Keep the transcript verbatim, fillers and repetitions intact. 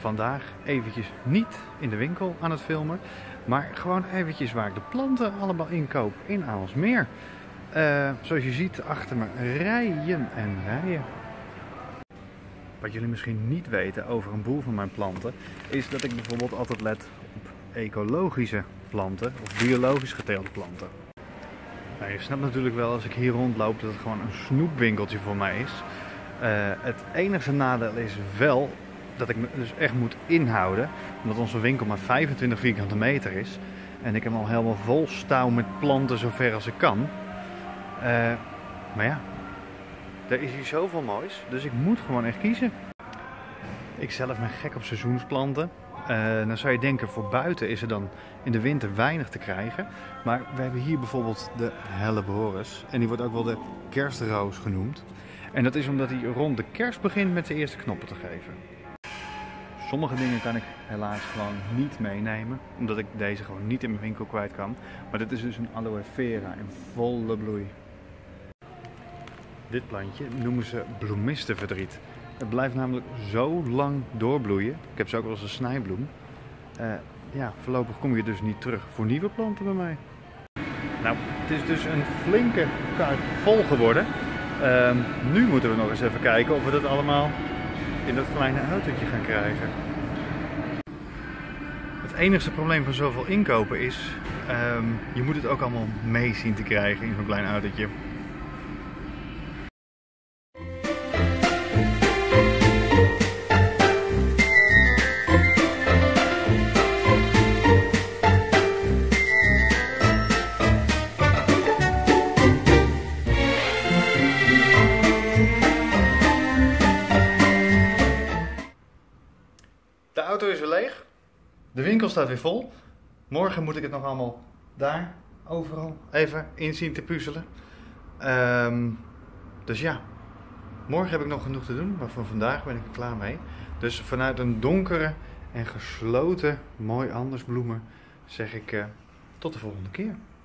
vandaag eventjes niet in de winkel aan het filmen, maar gewoon eventjes waar ik de planten allemaal inkoop in Aalsmeer. Uh, zoals je ziet achter me rijen en rijen. Wat jullie misschien niet weten over een boel van mijn planten, is dat ik bijvoorbeeld altijd let op ecologische planten of biologisch geteelde planten. Nou, je snapt natuurlijk wel als ik hier rondloop dat het gewoon een snoepwinkeltje voor mij is. Uh, het enige nadeel is wel dat ik me dus echt moet inhouden, omdat onze winkel maar vijfentwintig vierkante meter is. En ik hem al helemaal vol stouw met planten zover als ik kan. Uh, maar ja, er is hier zoveel moois, dus ik moet gewoon echt kiezen. Ik zelf ben gek op seizoensplanten. Uh, dan zou je denken, voor buiten is er dan in de winter weinig te krijgen. Maar we hebben hier bijvoorbeeld de Helleborus. En die wordt ook wel de kerstroos genoemd. En dat is omdat hij rond de kerst begint met zijn eerste knoppen te geven. Sommige dingen kan ik helaas gewoon niet meenemen, omdat ik deze gewoon niet in mijn winkel kwijt kan. Maar dit is dus een aloe vera in volle bloei. Dit plantje noemen ze bloemistenverdriet. Het blijft namelijk zo lang doorbloeien. Ik heb ze ook wel eens een snijbloem. Uh, ja, voorlopig kom je dus niet terug voor nieuwe planten bij mij. Nou, het is dus een flinke kaart vol geworden. Uh, nu moeten we nog eens even kijken of we dat allemaal in dat kleine autootje gaan krijgen. Het enige probleem van zoveel inkopen is, um, je moet het ook allemaal mee zien te krijgen in zo'n klein autootje. De auto is weer leeg. De winkel staat weer vol. Morgen moet ik het nog allemaal daar, overal, even in zien te puzzelen. Um, dus ja, morgen heb ik nog genoeg te doen, maar voor vandaag ben ik er klaar mee. Dus vanuit een donkere en gesloten mooi andersbloemen zeg ik uh, tot de volgende keer.